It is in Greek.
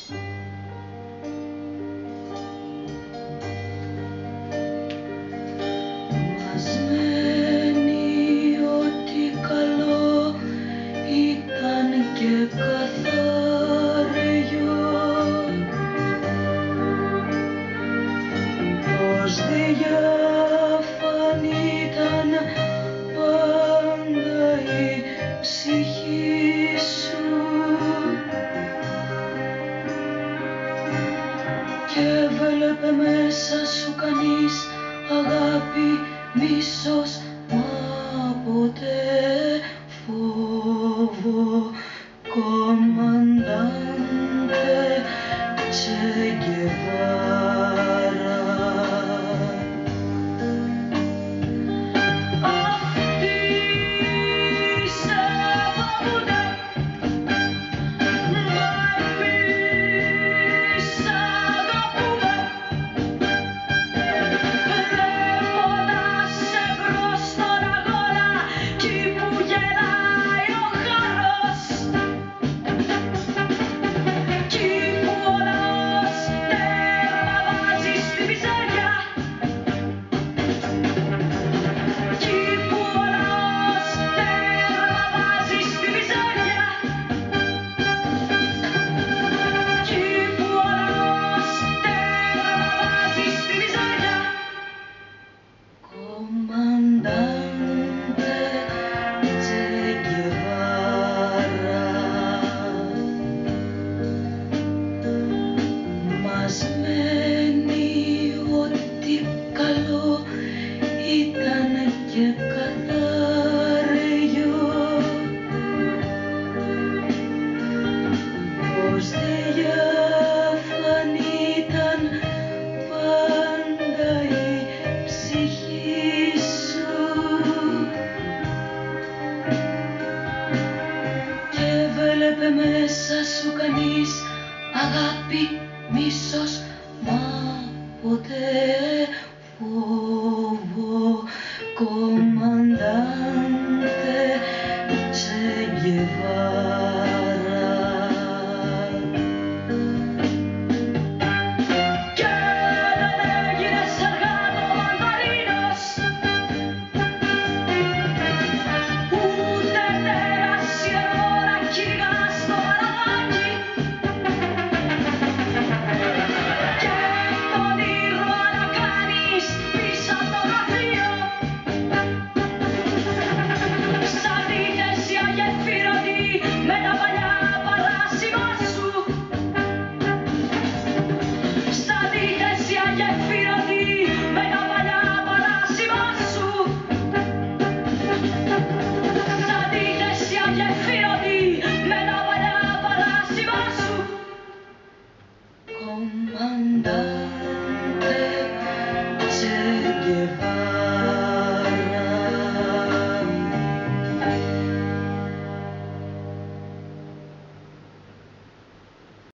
Μας μένει ότι καλό ήταν και καθάριο, πως διάφανη ήταν πάντα η ψυχή σου και έβλεπε μέσα σου κανείς αγάπη, μίσος, μα ποτέ φόβο. Κομμαντάντε Τσε Γκεβάρα. Αυτή σε φοβούνται, μα εμείς αγαπούμε. Βλέποντας εμπρός στον αγώνα κι που γελάει ο χάρος, κι που όλος τέρμα βάζει στη μιζέρια, κι που όλος τέρμα βάζει στη μιζέρια, κι που όλος τέρμα βάζει στη μιζέρια. Comandante Che Guevara. Μας μένει ότι καλό ήταν και καθάριο, πως διάφανη ήταν πάντα η ψυχή σου και έβλεπε μέσα σου κανείς αγάπη, μίσος, μα ποτέ φόβο.